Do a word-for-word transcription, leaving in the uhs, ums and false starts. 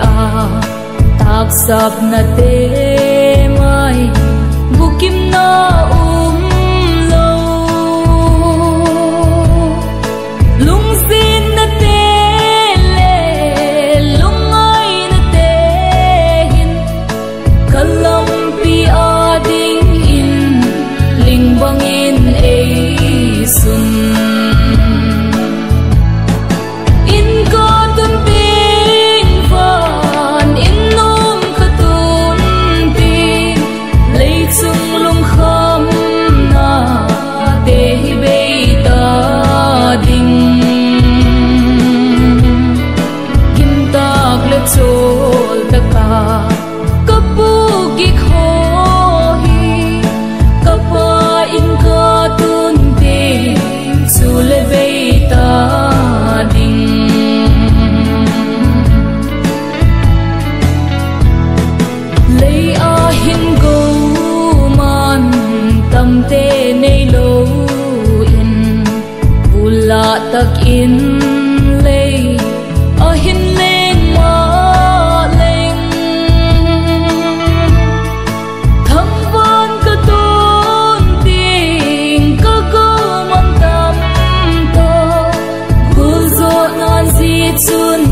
a tak sap na te mai bukim na um lo lung sin na te le lung ai na te hin kalam pi a ding in ling bang in ei sun chol taka kapugi khohi kapa in ka tunte sule beita ding lei a hin go man tamte nei lo in pula tak in lei a hin soon